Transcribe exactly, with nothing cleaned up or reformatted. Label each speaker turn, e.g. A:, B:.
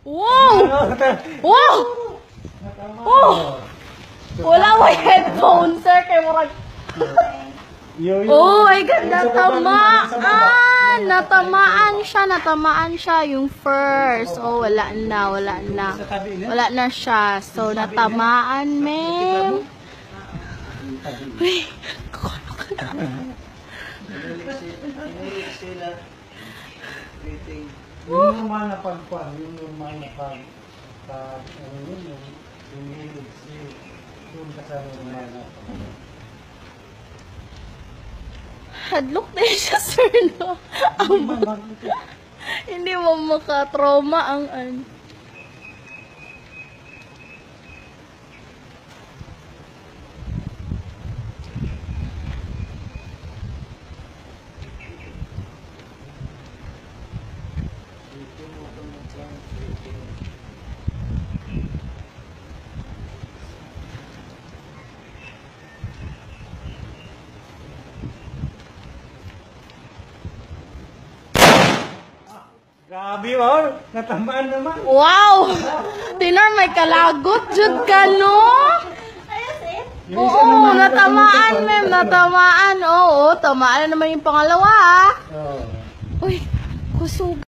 A: Wow! Wow! Oh! Wala mo headphone, sir. Kaya murag... Oh my God, natamaan! Natamaan siya, natamaan siya yung first. Oh, wala na, wala na. Wala na siya. So, natamaan, ma'am. Uy,
B: yung normal na pagpuan, yung normal na pag pag ano yun, yung yung yung kasama normal na
A: hadlok na siya, sir, no? Hindi mo makatrauma ang an.
B: grabe mo, natamaan naman.
A: Wow! Tinar, may kalagot, jud ka, no? Oo, natamaan, ma'am, natamaan. Oo, tamaan na naman yung pangalawa.
B: Oh.
A: Uy, kusog.